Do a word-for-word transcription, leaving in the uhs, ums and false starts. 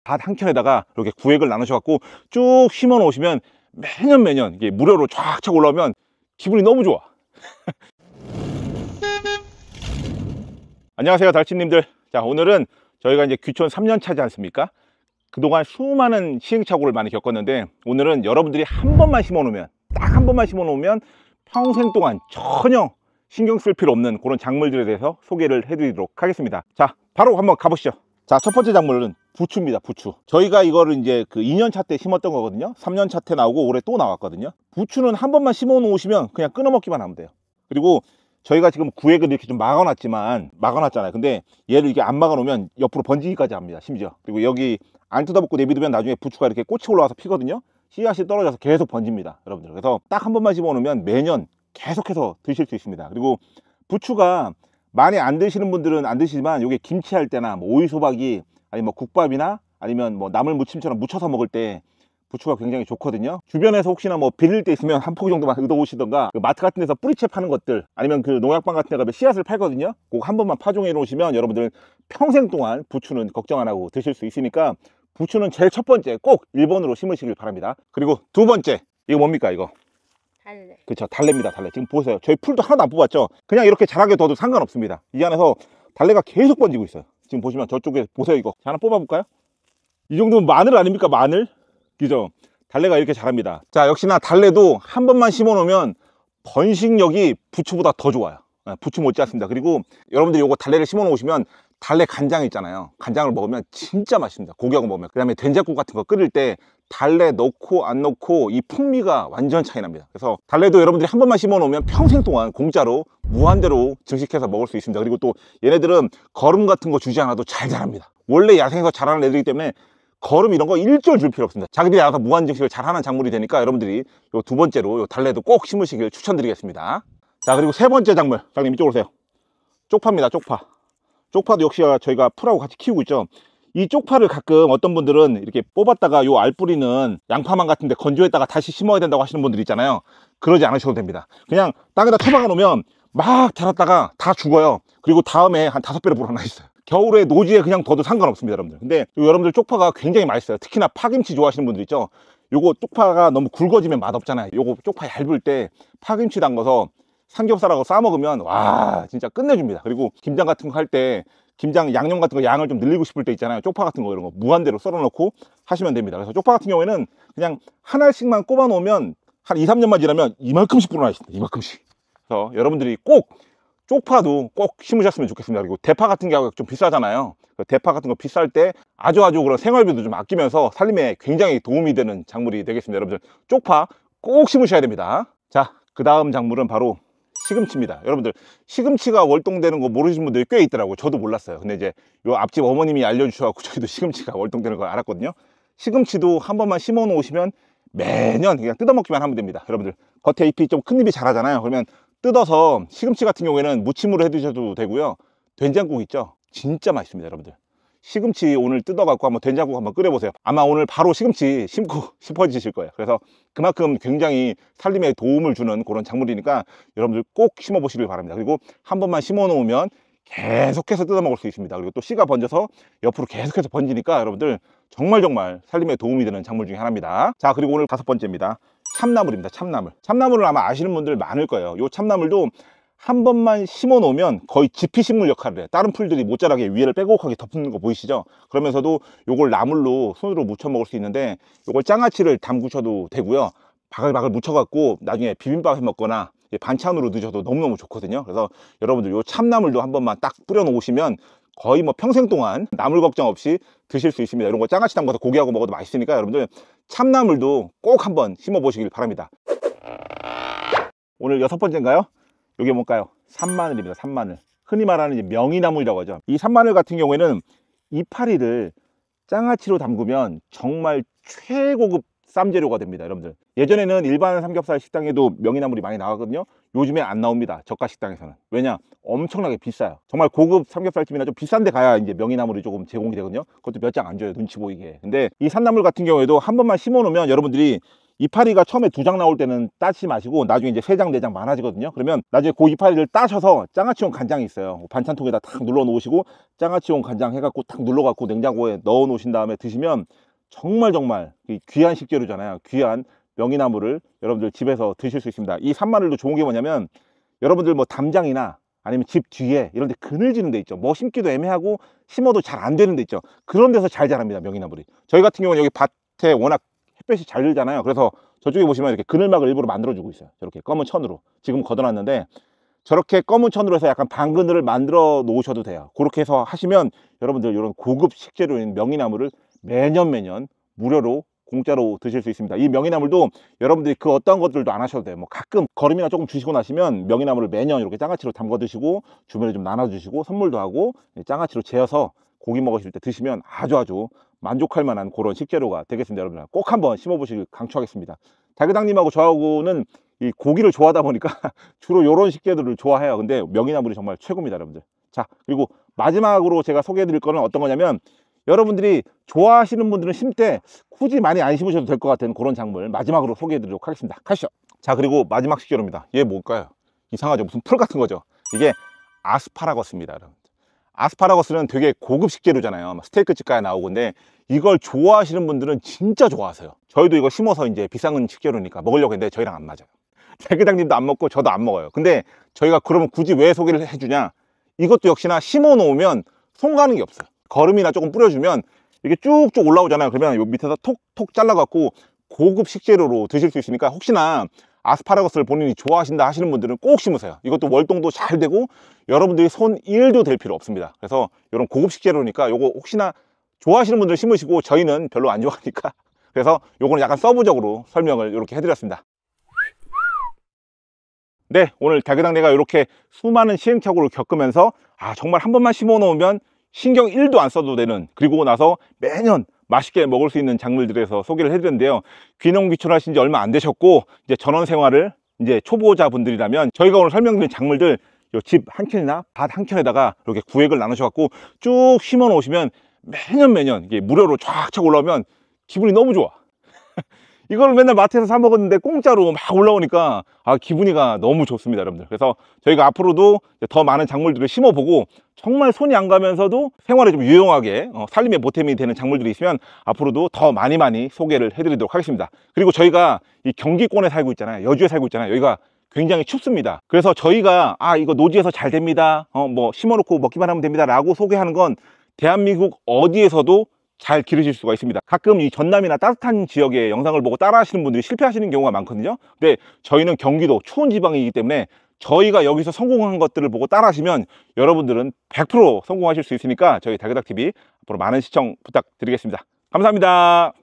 밭 한 켠에다가 이렇게 구획을 나누셔갖고 쭉 심어 놓으시면 매년 매년 이게 무료로 쫙쫙 올라오면 기분이 너무 좋아. 안녕하세요, 달치님들. 자, 오늘은 저희가 이제 귀촌 삼 년 차지 않습니까? 그동안 수많은 시행착오를 많이 겪었는데, 오늘은 여러분들이 한 번만 심어 놓으면, 딱 한 번만 심어 놓으면 평생 동안 전혀 신경 쓸 필요 없는 그런 작물들에 대해서 소개를 해드리도록 하겠습니다. 자, 바로 한번 가보시죠. 자, 첫 번째 작물은 부추입니다. 부추. 저희가 이거를 이제 그 이 년 차 때 심었던 거거든요. 삼 년 차 때 나오고 올해 또 나왔거든요. 부추는 한 번만 심어 놓으시면 그냥 끊어 먹기만 하면 돼요. 그리고 저희가 지금 구획을 이렇게 좀 막아놨지만, 막아놨잖아요. 근데 얘를 이게 안 막아놓으면 옆으로 번지기까지 합니다, 심지어. 그리고 여기 안 뜯어먹고 내비두면 나중에 부추가 이렇게 꽃이 올라와서 피거든요. 씨앗이 떨어져서 계속 번집니다, 여러분들. 그래서 딱 한 번만 심어 놓으면 매년 계속해서 드실 수 있습니다. 그리고 부추가 많이 안 드시는 분들은 안 드시지만, 요게 김치할 때나 뭐 오이소박이, 아니면 뭐 국밥이나 아니면 뭐 나물 무침처럼 무쳐서 먹을 때 부추가 굉장히 좋거든요. 주변에서 혹시나 뭐 빌릴 때 있으면 한 포기 정도만 얻어 오시던가, 그 마트 같은 데서 뿌리채 파는 것들, 아니면 그 농약방 같은 데 가면 씨앗을 팔거든요. 꼭 한 번만 파종해 놓으시면 여러분들은 평생 동안 부추는 걱정 안 하고 드실 수 있으니까, 부추는 제일 첫 번째 꼭 일 번으로 심으시길 바랍니다. 그리고 두 번째, 이거 뭡니까? 이거 달래. 그쵸, 달래입니다. 달래. 지금 보세요, 저희 풀도 하나도 안 뽑았죠. 그냥 이렇게 자라게 둬도 상관없습니다. 이 안에서 달래가 계속 번지고 있어요. 지금 보시면 저쪽에 보세요. 이거 자, 하나 뽑아볼까요? 이 정도면 마늘 아닙니까? 마늘. 그죠? 달래가 이렇게 자랍니다. 자, 역시나 달래도 한 번만 심어 놓으면 번식력이 부추보다 더 좋아요. 부추 못지 않습니다. 그리고 여러분들이 요거 달래를 심어 놓으시면 달래 간장 있잖아요. 간장을 먹으면 진짜 맛있습니다. 고기하고 먹으면. 그 다음에 된장국 같은 거 끓일 때 달래 넣고 안 넣고 이 풍미가 완전 차이 납니다. 그래서 달래도 여러분들이 한 번만 심어 놓으면 평생 동안 공짜로 무한대로 증식해서 먹을 수 있습니다. 그리고 또 얘네들은 거름 같은 거 주지 않아도 잘 자랍니다. 원래 야생에서 자라는 애들이기 때문에 거름 이런 거 일절 줄 필요 없습니다. 자기들이 알아서 무한 증식을 잘하는 작물이 되니까 여러분들이 요 두 번째로 요 달래도 꼭 심으시길 추천드리겠습니다. 자, 그리고 세 번째 작물, 장님 이쪽으로 오세요. 쪽파입니다. 쪽파. 쪽파도 역시 저희가 풀하고 같이 키우고 있죠. 이 쪽파를 가끔 어떤 분들은 이렇게 뽑았다가 요 알뿌리는 양파망 같은데 건조했다가 다시 심어야 된다고 하시는 분들 있잖아요. 그러지 않으셔도 됩니다. 그냥 땅에다 처박아 놓으면 막 자랐다가 다 죽어요. 그리고 다음에 한 다섯 배로 불어나 있어요. 겨울에 노지에 그냥 둬도 상관없습니다, 여러분들. 근데 여러분들 쪽파가 굉장히 맛있어요. 특히나 파김치 좋아하시는 분들 있죠. 요거 쪽파가 너무 굵어지면 맛없잖아요. 요거 쪽파 얇을 때 파김치 담궈서 삼겹살하고 싸 먹으면 와, 진짜 끝내줍니다. 그리고 김장 같은 거 할 때, 김장 양념 같은 거 양을 좀 늘리고 싶을 때 있잖아요. 쪽파 같은 거 이런 거 무한대로 썰어 놓고 하시면 됩니다. 그래서 쪽파 같은 경우에는 그냥 한 알씩만 꼽아 놓으면 한 이, 삼 년만 지나면 이만큼씩 불어나 있습니다. 이만큼씩. 그래서 여러분들이 꼭 쪽파도 꼭 심으셨으면 좋겠습니다. 그리고 대파 같은 게 좀 비싸잖아요. 대파 같은 거 비쌀 때 아주 아주 그런 생활비도 좀 아끼면서 살림에 굉장히 도움이 되는 작물이 되겠습니다. 여러분들 쪽파 꼭 심으셔야 됩니다. 자, 그 다음 작물은 바로 시금치입니다. 여러분들 시금치가 월동되는 거 모르시는 분들이 꽤 있더라고요. 저도 몰랐어요. 근데 이제 요 앞집 어머님이 알려주셔서 저희도 시금치가 월동되는 걸 알았거든요. 시금치도 한 번만 심어 놓으시면 매년 그냥 뜯어먹기만 하면 됩니다. 여러분들 겉에 잎이 좀 큰 잎이 자라잖아요. 그러면 뜯어서 시금치 같은 경우에는 무침으로 해 드셔도 되고요. 된장국 있죠? 진짜 맛있습니다, 여러분들. 시금치 오늘 뜯어갖고 한번 된장국 한번 끓여보세요. 아마 오늘 바로 시금치 심고 싶어지실 거예요. 그래서 그만큼 굉장히 살림에 도움을 주는 그런 작물이니까 여러분들 꼭 심어보시길 바랍니다. 그리고 한 번만 심어 놓으면 계속해서 뜯어 먹을 수 있습니다. 그리고 또 씨가 번져서 옆으로 계속해서 번지니까 여러분들 정말 정말 살림에 도움이 되는 작물 중에 하나입니다. 자, 그리고 오늘 다섯 번째입니다. 참나물입니다. 참나물. 참나물을 아마 아시는 분들 많을 거예요. 요 참나물도 한 번만 심어 놓으면 거의 지피식물 역할을 해요. 다른 풀들이 못 자라게 위에를 빼곡하게 덮는 거 보이시죠? 그러면서도 요걸 나물로 손으로 무쳐 먹을 수 있는데, 요걸 장아찌를 담그셔도 되고요. 바글바글 묻혀 갖고 나중에 비빔밥 해 먹거나 반찬으로 드셔도 너무너무 좋거든요. 그래서 여러분들 요 참나물도 한 번만 딱 뿌려 놓으시면 거의 뭐 평생 동안 나물 걱정 없이 드실 수 있습니다. 이런 거 장아찌 담가서 고기하고 먹어도 맛있으니까 여러분들 참나물도 꼭 한번 심어 보시길 바랍니다. 오늘 여섯 번째인가요? 이게 뭘까요? 산마늘입니다. 산마늘. 흔히 말하는 이제 명이나물이라고 하죠. 이 산마늘 같은 경우에는 이파리를 장아찌로 담그면 정말 최고급 쌈재료가 됩니다, 여러분들. 예전에는 일반 삼겹살 식당에도 명이나물이 많이 나가거든요. 요즘에 안 나옵니다, 저가 식당에서는. 왜냐? 엄청나게 비싸요. 정말 고급 삼겹살집이나 좀 비싼 데 가야 이제 명이나물이 조금 제공이 되거든요. 그것도 몇 장 안 줘요, 눈치 보이게. 근데 이 산나물 같은 경우에도 한 번만 심어 놓으면 여러분들이 이파리가 처음에 두 장 나올 때는 따지 마시고 나중에 이제 세 장, 네 장 많아지거든요. 그러면 나중에 그 이파리를 따셔서 장아찌용 간장이 있어요. 반찬통에다 탁 눌러 놓으시고 장아찌용 간장 해갖고 탁 눌러 갖고 냉장고에 넣어 놓으신 다음에 드시면 정말 정말 귀한 식재료잖아요. 귀한 명이나물을 여러분들 집에서 드실 수 있습니다. 이 산마늘도 좋은 게 뭐냐면 여러분들 뭐 담장이나 아니면 집 뒤에 이런 데 그늘지는 데 있죠. 뭐 심기도 애매하고 심어도 잘 안 되는 데 있죠. 그런 데서 잘 자랍니다, 명이나물이. 저희 같은 경우는 여기 밭에 워낙 햇볕이 잘 들잖아요. 그래서 저쪽에 보시면 이렇게 그늘막을 일부러 만들어 주고 있어요. 저렇게 검은 천으로 지금 걷어놨는데 저렇게 검은 천으로 해서 약간 반그늘을 만들어 놓으셔도 돼요. 그렇게 해서 하시면 여러분들 이런 고급 식재료인 명이나물을 매년 매년 무료로 공짜로 드실 수 있습니다. 이 명이나물도 여러분들이 그 어떤 것들도 안 하셔도 돼요. 뭐 가끔 거름이나 조금 주시고 나시면 명이나물을 매년 이렇게 장아찌로 담궈 드시고 주변에 좀 나눠 주시고 선물도 하고 장아찌로 재어서 고기 먹으실 때 드시면 아주 아주 만족할 만한 그런 식재료가 되겠습니다. 여러분들 꼭 한번 심어 보시길 강추하겠습니다. 달그당님하고 저하고는 이 고기를 좋아하다 보니까 주로 이런 식재료를 좋아해요. 근데 명이나물이 정말 최고입니다, 여러분들. 자, 그리고 마지막으로 제가 소개해 드릴 거는 어떤 거냐면 여러분들이 좋아하시는 분들은 심때 굳이 많이 안 심으셔도 될 것 같은 그런 작물 마지막으로 소개해 드리도록 하겠습니다. 가시죠. 자, 그리고 마지막 식재료입니다. 얘 뭘까요? 이상하죠? 무슨 풀 같은 거죠? 이게 아스파라거스입니다, 여러분. 아스파라거스는 되게 고급 식재료잖아요. 스테이크 집가에 나오건데 이걸 좋아하시는 분들은 진짜 좋아하세요. 저희도 이거 심어서 이제 비싼 식재료니까 먹으려고 했는데 저희랑 안 맞아요. 달그당님도 안 먹고 저도 안 먹어요. 근데 저희가 그러면 굳이 왜 소개를 해주냐? 이것도 역시나 심어 놓으면 손 가는 게 없어요. 거름이나 조금 뿌려주면 이게 쭉쭉 올라오잖아요. 그러면 요 밑에서 톡톡 잘라갖고 고급 식재료로 드실 수 있으니까 혹시나 아스파라거스를 본인이 좋아하신다 하시는 분들은 꼭 심으세요. 이것도 월동도 잘 되고 여러분들이 손 일도 될 필요 없습니다. 그래서 이런 고급 식재료니까 요거 혹시나 좋아하시는 분들 심으시고 저희는 별로 안 좋아하니까 그래서 요거는 약간 서브적으로 설명을 이렇게 해드렸습니다. 네, 오늘 달그당내가 이렇게 수많은 시행착오를 겪으면서 아 정말 한 번만 심어 놓으면 신경 일도 안 써도 되는, 그리고 나서 매년 맛있게 먹을 수 있는 작물들에서 소개를 해드렸는데요. 귀농 귀촌하신 지 얼마 안 되셨고 이제 전원 생활을 이제 초보자 분들이라면 저희가 오늘 설명드린 작물들 집 한 켠이나 밭 한 켠에다가 이렇게 구획을 나누셔 갖고 쭉 심어 놓으시면 매년 매년 이게 무료로 쫙쫙 올라오면 기분이 너무 좋아. 이걸 맨날 마트에서 사 먹었는데 공짜로 막 올라오니까 아 기분이가 너무 좋습니다, 여러분들. 그래서 저희가 앞으로도 더 많은 작물들을 심어보고 정말 손이 안 가면서도 생활에 좀 유용하게 어, 살림의 보탬이 되는 작물들이 있으면 앞으로도 더 많이 많이 소개를 해드리도록 하겠습니다. 그리고 저희가 이 경기권에 살고 있잖아요. 여주에 살고 있잖아요. 여기가 굉장히 춥습니다. 그래서 저희가 아 이거 노지에서 잘 됩니다, 어, 뭐 심어놓고 먹기만 하면 됩니다 라고 소개하는 건 대한민국 어디에서도 잘 기르실 수가 있습니다. 가끔 이 전남이나 따뜻한 지역의 영상을 보고 따라 하시는 분들이 실패하시는 경우가 많거든요. 근데 저희는 경기도 추운 지방이기 때문에 저희가 여기서 성공한 것들을 보고 따라 하시면 여러분들은 백 퍼센트 성공하실 수 있으니까 저희 달그닥티비 앞으로 많은 시청 부탁드리겠습니다. 감사합니다.